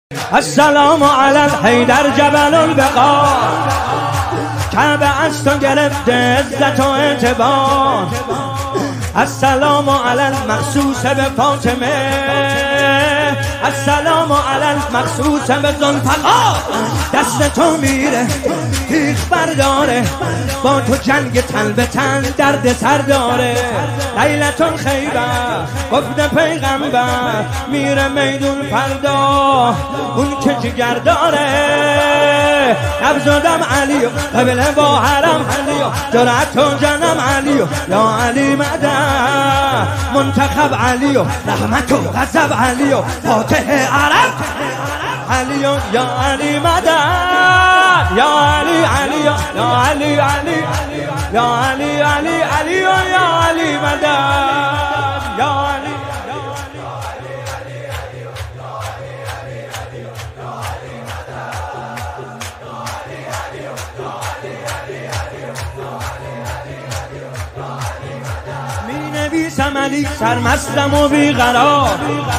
السلام علی الحیدر جبل البقا، کعبه از تو گرفته عزت و اعتبار. السلام علی المخصوص به فاطمه، السلام علی المخصوص به ذوالفقار. دست تو میره تیغ برداره، با تو جنگ تن به تن درد سر داره. لیلة الخیبر گفته پیغمبر، میره میدون فردا اون که جگر داره. نبض و دم علیو قبله با حرم علیو، جرأت و جنم علیو یا علی مدد. منتخب علیو رحمت و غضب علیو، فاتح عرب علیو یا علی مدد. یا علی علیو یا علی علی یا علی علی علیو یا علی مدد. یا علی می نویسم علی سرمستم و بیقرار.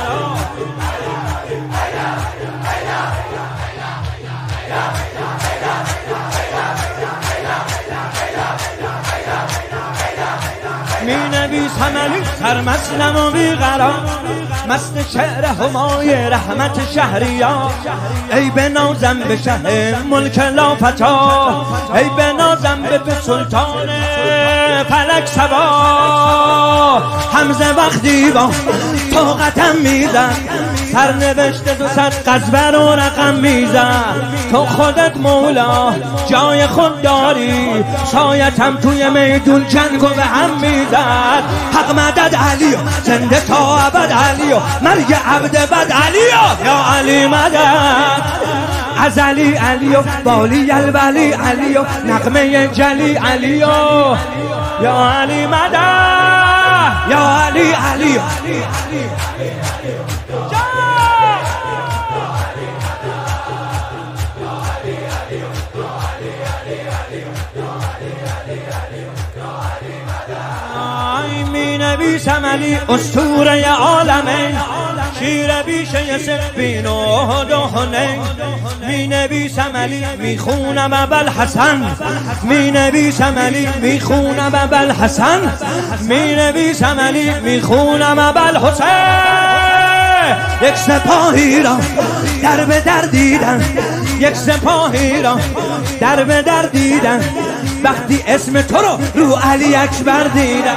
می نویسم علی سرمستم و بیقرار، مست شعر همای رحمت شهریار. ای بنازم به شه ملک لافتا، ای بنازم به سلطان فلک سبا. حمزه وقتی با طاقتم میزد، سرنوشت 200 غزوه رو رقم میزد. تو خودت مولا جای خود داری، شایدم توی میدون جنگو به هم میزد. حق مدد علیو زنده تا ابد علیو، مرگ عبد بد علیو یا علی مدد. ازلی علیو بالی الولی علیو، نغمه جلی علیو یا علی مدد. یا علی علیو می نویسم علی اسطوره عالمین، شیر بیشه سفین و احد و حنین. می نویسم علی میخونم ابوالحسن، می نویسم علی میخونم ابوالحسن، می نویسم علی میخونم ابوالحسین. یک سپاهی را در به در دیدن، یک سپاهی را در به در دیدن، وقتی اسم تو رو علی اکبر دیدن.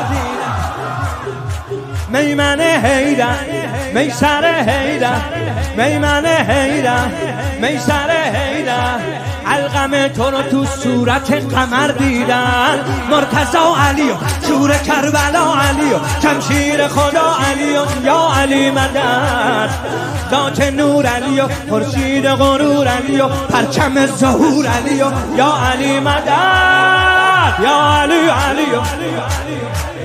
میمن حیدر میسر حیدر، میمن حیدر میسر حیدر. علقم تو رو تو صورت قمر دیدن. مرتضی علیو شور کربلا علیو، شمشیر خدا علیو یا علی مدد. ذات نور علیو خورشید غرور علیو، پرچم ظهور علیو یا علی مدد. یا علی علیو